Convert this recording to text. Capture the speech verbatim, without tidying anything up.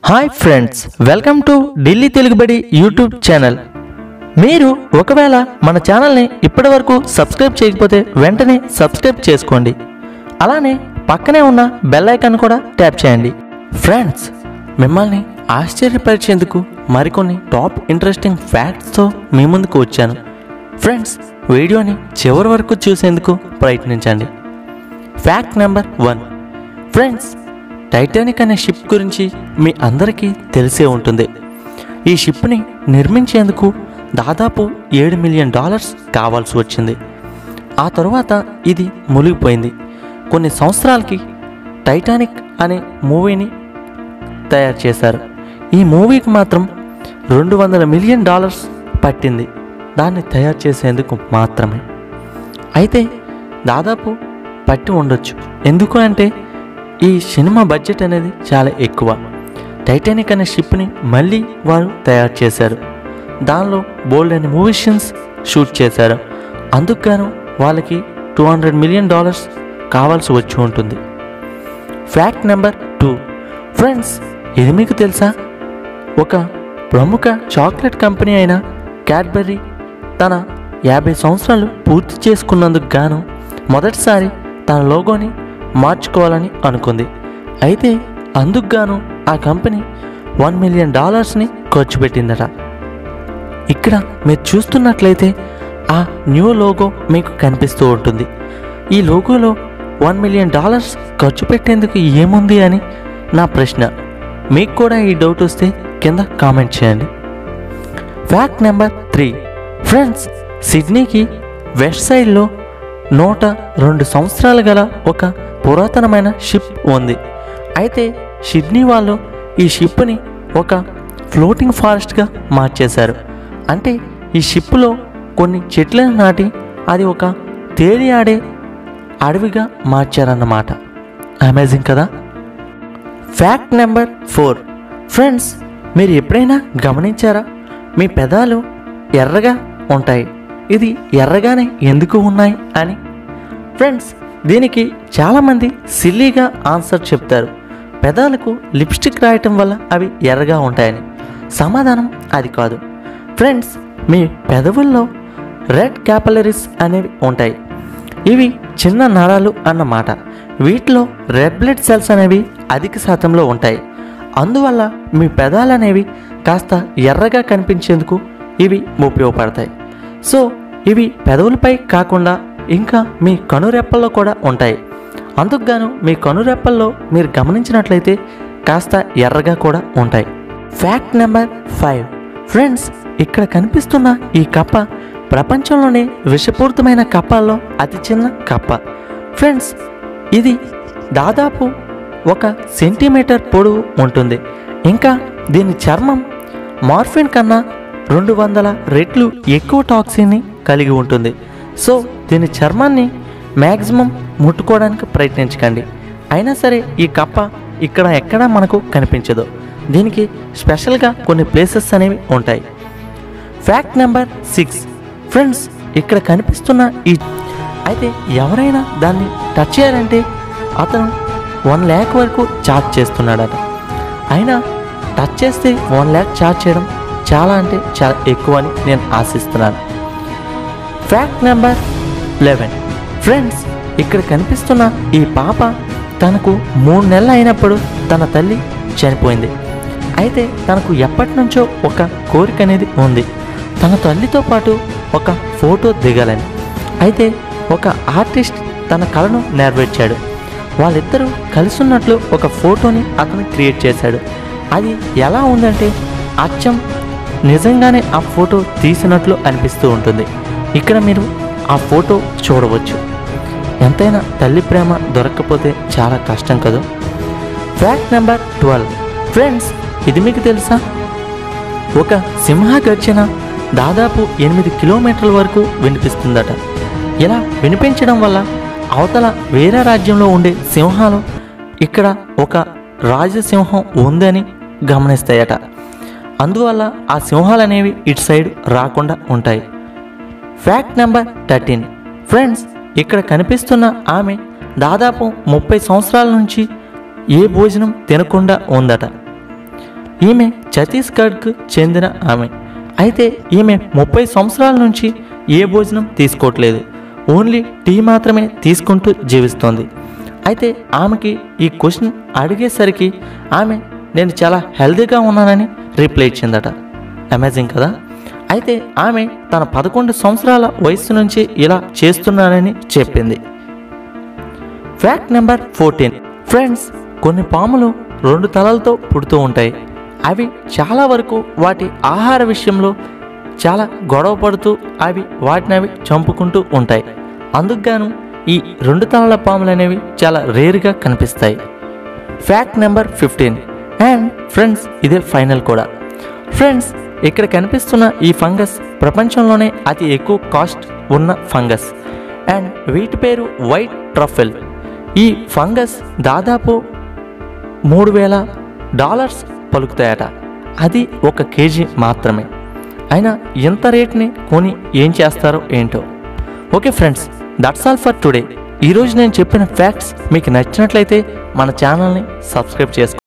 Hi friends, welcome to Delhi Telugubadi YouTube channel. మీరు ఒకవేళ మన ఛానల్ని ఇప్పటివరకు సబ్స్క్రైబ్ చేయకపోతే వెంటనే సబ్స్క్రైబ్ చేసుకోండి. అలానే పక్కనే ఉన్న బెల్ ఐకాన్ కూడా ట్యాప్ చేయండి. ఫ్రెండ్స్, మిమ్మల్ని ఆశ్చర్యపరిచేందుకు మరికొన్ని టాప్ ఇంట్రెస్టింగ్ ఫ్యాక్ట్స్తో మీ ముందుకు వచ్చాను. ఫ్రెండ్స్, వీడియోని చివరి వరకు చూసేందుకు ప్రయత్నించండి. Fact number one. Friends, Titanic అనే షిప్ గురించి మీ అందరికీ తెలిసే ఉంటుంది. ఈ షిప్ని నిర్మించేందుకు దాదాపు ఏడు మిలియన్ డాలర్స్ కావాల్సి వచ్చింది. ఆ తరువాత ఇది మునిగిపోయింది. కొన్ని సంవత్సరాలకి టైటానిక్ అనే మూవీని తయారు చేశారు. ఈ మూవీకి మాత్రం రెండు వందల మిలియన్ డాలర్స్ పట్టింది దాన్ని తయారు చేసేందుకు మాత్రమే. అయితే దాదాపు పట్టి ఉండొచ్చు. ఎందుకు అంటే ఈ సినిమా బడ్జెట్ అనేది చాలా ఎక్కువ. టైటానిక్ అనే షిప్ని మళ్ళీ వారు తయారు చేశారు. దానిలో బోల్డ్ అనే మూవీ సీన్స్ షూట్ చేశారు. అందుకు గాను వాళ్ళకి టూ హండ్రెడ్ మిలియన్ డాలర్స్ కావాల్సి వచ్చి ఉంటుంది. Fact number two. ఫ్రెండ్స్, ఇది మీకు తెలుసా? ఒక ప్రముఖ చాక్లెట్ కంపెనీ అయిన క్యాడ్బరీ తన యాభై సంవత్సరాలు పూర్తి చేసుకున్నందుకు గాను మొదటిసారి తన లోగోని మార్చుకోవాలని అనుకుంది. అయితే అందుకు గాను ఆ కంపెనీ వన్ మిలియన్ డాలర్స్ని ఖర్చు పెట్టిందట. ఇక్కడ మీరు చూస్తున్నట్లయితే ఆ న్యూ లోగో మీకు కనిపిస్తూ ఉంటుంది. ఈ లోగోలో వన్ మిలియన్ డాలర్స్ ఖర్చు పెట్టేందుకు ఏముంది అని నా ప్రశ్న. మీకు కూడా ఈ డౌట్ వస్తే కింద కామెంట్ చేయండి. Fact number three. ఫ్రెండ్స్, సిడ్నీకి వెస్ట్ సైడ్లో నూట రెండు సంవత్సరాలు గల ఒక పురాతనమైన షిప్ ఉంది. అయితే సిడ్నీ వాళ్ళు ఈ షిప్ని ఒక ఫ్లోటింగ్ ఫారెస్ట్గా మార్చేశారు. అంటే ఈ షిప్లో కొన్ని చెట్లను నాటి అది ఒక తేలి ఆడే అడవిగా మార్చారన్నమాట. అమేజింగ్ కదా. Fact number four. ఫ్రెండ్స్, మీరు ఎప్పుడైనా గమనించారా? మీ పెదాలు ఎర్రగా ఉంటాయి. ఇది ఎర్రగానే ఎందుకు ఉన్నాయి అని? ఫ్రెండ్స్, దీనికి చాలామంది సిల్లీగా ఆన్సర్ చెప్తారు. పెదాలకు లిప్స్టిక్ రాయటం వల్ల అవి ఎర్రగా ఉంటాయని. సమాధానం అది కాదు. ఫ్రెండ్స్, మీ పెదవుల్లో రెడ్ క్యాపిలరీస్ అనేవి ఉంటాయి. ఇవి చిన్న నరాలు అన్నమాట. వీటిలో రెడ్ బ్లడ్ సెల్స్ అనేవి అధిక శాతంలో ఉంటాయి. అందువల్ల మీ పెదాలు అనేవి కాస్త ఎర్రగా కనిపించేందుకు ఇవి ఉపయోగపడతాయి. సో ఇవి పెదవులపై కాకుండా ఇంకా మీ కనురెప్పల్లో కూడా ఉంటాయి. అందుకు గాను మీ కనురెప్పల్లో మీరు గమనించినట్లయితే కాస్త ఎర్రగా కూడా ఉంటాయి. Fact number five. ఫ్రెండ్స్, ఇక్కడ కనిపిస్తున్న ఈ కప్ప ప్రపంచంలోనే విషపూరితమైన కప్పల్లో అతి చిన్న కప్ప. ఫ్రెండ్స్, ఇది దాదాపు ఒక సెంటీమీటర్ పొడవు ఉంటుంది. ఇంకా దీని చర్మం మార్ఫిన్ కన్నా రెండు వందల రెట్లు ఎక్కువ టాక్సిన్ని కలిగి ఉంటుంది. సో దీని చర్మాన్ని మ్యాక్సిమం ముట్టుకోవడానికి ప్రయత్నించకండి. అయినా సరే ఈ కప్ప ఇక్కడ ఎక్కడా మనకు కనిపించదు. దీనికి స్పెషల్గా కొన్ని ప్లేసెస్ అనేవి ఉంటాయి. Fact number six. ఫ్రెండ్స్, ఇక్కడ కనిపిస్తున్న ఈ అయితే ఎవరైనా దాన్ని టచ్ చేయాలంటే అతను వన్ ల్యాక్ వరకు ఛార్జ్ చేస్తున్నాడట. అయినా టచ్ చేస్తే వన్ ల్యాక్ ఛార్జ్ చేయడం చాలా అంటే చాలా ఎక్కువ అని నేను ఆశిస్తున్నాను. Fact number eleven. ఫ్రెండ్స్, ఇక్కడ కనిపిస్తున్న ఈ పాప తనకు మూడు నెలలు అయినప్పుడు తన తల్లి చనిపోయింది. అయితే తనకు ఎప్పటి నుంచో ఒక కోరిక అనేది ఉంది, తన తల్లితో పాటు ఒక ఫోటో దిగాలని. అయితే ఒక ఆర్టిస్ట్ తన కళను నెరవేర్చాడు. వాళ్ళిద్దరూ కలిసి ఉన్నట్లు ఒక ఫోటోని అతను క్రియేట్ చేశాడు. అది ఎలా ఉందంటే అచ్చం నిజంగానే ఆ ఫోటో తీసినట్లు అనిపిస్తూ ఉంటుంది. ఇక్కడ మీరు ఆ ఫోటో చూడవచ్చు. ఎంతైనా తల్లి ప్రేమ దొరకకపోతే చాలా కష్టం కదా. Fact number twelve. ఫ్రెండ్స్, ఇది మీకు తెలుసా? ఒక సింహ గర్జన దాదాపు ఎనిమిది కిలోమీటర్ల వరకు వినిపిస్తుందట. ఇలా వినిపించడం వల్ల అవతల వేరే రాజ్యంలో ఉండే సింహాలు ఇక్కడ ఒక రాజసింహం ఉందని గమనిస్తాయట. అందువల్ల ఆ సింహాలు అనేవి ఇటు సైడ్ రాకుండా ఉంటాయి. Fact number thirteen. ఫ్రెండ్స్, ఇక్కడ కనిపిస్తున్న ఆమె దాదాపు ముప్పై సంవత్సరాల నుంచి ఏ భోజనం తినకుండా ఉందట. ఈమె ఛత్తీస్గఢ్కు చెందిన ఆమె. అయితే ఈమె ముప్పై సంవత్సరాల నుంచి ఏ భోజనం తీసుకోవట్లేదు, ఓన్లీ టీ మాత్రమే తీసుకుంటూ జీవిస్తోంది. అయితే ఆమెకి ఈ క్వశ్చన్ అడిగేసరికి ఆమె నేను చాలా హెల్తీగా ఉన్నానని రిప్లై ఇచ్చిందట. అమేజింగ్ కదా. అయితే ఆమె తన పదకొండు సంవత్సరాల వయసు నుంచి ఇలా చేస్తున్నానని చెప్పింది. Fact number fourteen. ఫ్రెండ్స్, కొన్ని పాములు రెండు తలలతో పుడుతూ ఉంటాయి. అవి చాలా వరకు వాటి ఆహార విషయంలో చాలా గొడవ పడుతూ అవి వాటిని అవి చంపుకుంటూ ఉంటాయి. అందుకుగాను ఈ రెండు తలల పాములు అనేవి చాలా రేర్గా కనిపిస్తాయి. Fact number fifteen. And friends, ఇదే ఫైనల్ కూడా. ఫ్రెండ్స్, ఇక్కడ కనిపిస్తున్న ఈ ఫంగస్ ప్రపంచంలోనే అతి ఎక్కువ కాస్ట్ ఉన్న ఫంగస్. అండ్ వీటి పేరు వైట్ ట్రఫెల్. ఈ ఫంగస్ దాదాపు మూడు వేల డాలర్స్ పలుకుతాయట. అది ఒక కేజీ మాత్రమే. అయినా ఎంత రేట్ని కొని ఏం చేస్తారో ఏంటో. Okay friends, that's all for today. ఈరోజు నేను చెప్పిన ఫ్యాక్ట్స్ మీకు నచ్చినట్లయితే మన ఛానల్ని సబ్స్క్రైబ్ చేసుకోండి.